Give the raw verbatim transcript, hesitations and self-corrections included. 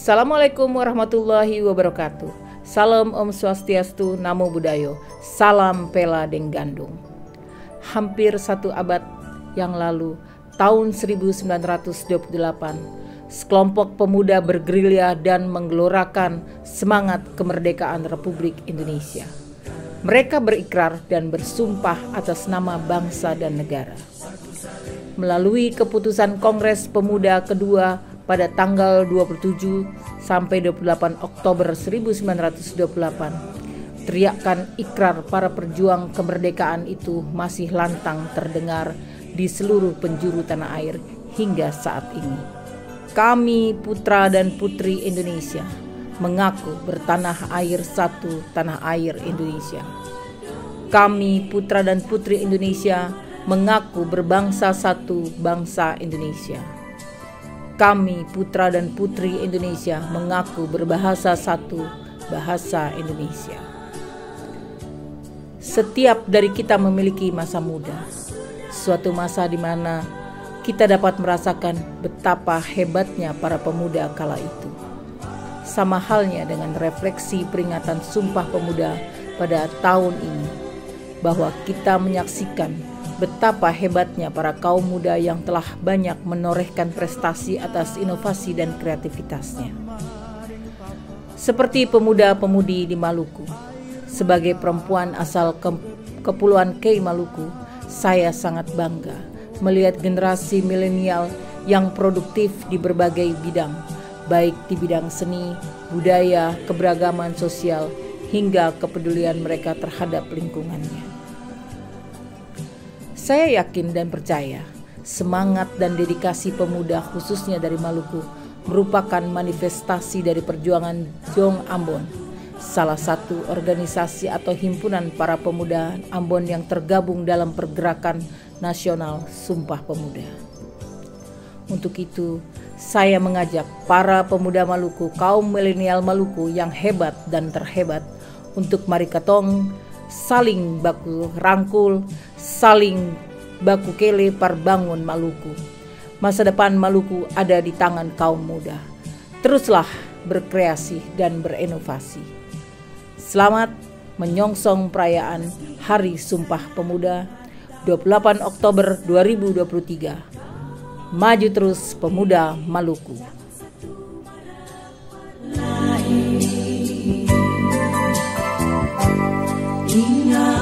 Assalamualaikum warahmatullahi wabarakatuh. Salam Om Swastiastu, Namo Buddhaya, Salam Pela Deng Gandung. Hampir satu abad yang lalu, tahun seribu sembilan ratus dua puluh delapan, sekelompok pemuda bergerilya dan menggelorakan semangat kemerdekaan Republik Indonesia. Mereka berikrar dan bersumpah atas nama bangsa dan negara. Melalui keputusan Kongres Pemuda kedua pada tanggal dua puluh tujuh sampai dua puluh delapan Oktober seribu sembilan ratus dua puluh delapan, teriakan ikrar para pejuang kemerdekaan itu masih lantang terdengar di seluruh penjuru tanah air hingga saat ini. Kami putra dan putri Indonesia mengaku bertanah air satu, tanah air Indonesia. Kami putra dan putri Indonesia mengaku berbangsa satu, bangsa Indonesia. Kami putra dan putri Indonesia mengaku berbahasa satu, bahasa Indonesia. Setiap dari kita memiliki masa muda, suatu masa di mana kita dapat merasakan betapa hebatnya para pemuda kala itu. Sama halnya dengan refleksi peringatan Sumpah Pemuda pada tahun ini, bahwa kita menyaksikan betapa hebatnya para kaum muda yang telah banyak menorehkan prestasi atas inovasi dan kreativitasnya. Seperti pemuda-pemudi di Maluku, sebagai perempuan asal ke Kepulauan Kei Maluku, saya sangat bangga melihat generasi milenial yang produktif di berbagai bidang, baik di bidang seni, budaya, keberagaman sosial, hingga kepedulian mereka terhadap lingkungannya. Saya yakin dan percaya semangat dan dedikasi pemuda khususnya dari Maluku merupakan manifestasi dari perjuangan Jong Ambon, salah satu organisasi atau himpunan para pemuda Ambon yang tergabung dalam pergerakan nasional Sumpah Pemuda. Untuk itu, saya mengajak para pemuda Maluku, kaum milenial Maluku yang hebat dan terhebat, untuk mari katong saling baku rangkul, saling baku kele parbangun Maluku. Masa depan Maluku ada di tangan kaum muda. Teruslah berkreasi dan berinovasi. Selamat menyongsong perayaan Hari Sumpah Pemuda dua puluh delapan Oktober dua ribu dua puluh tiga. Maju terus pemuda Maluku. Ingat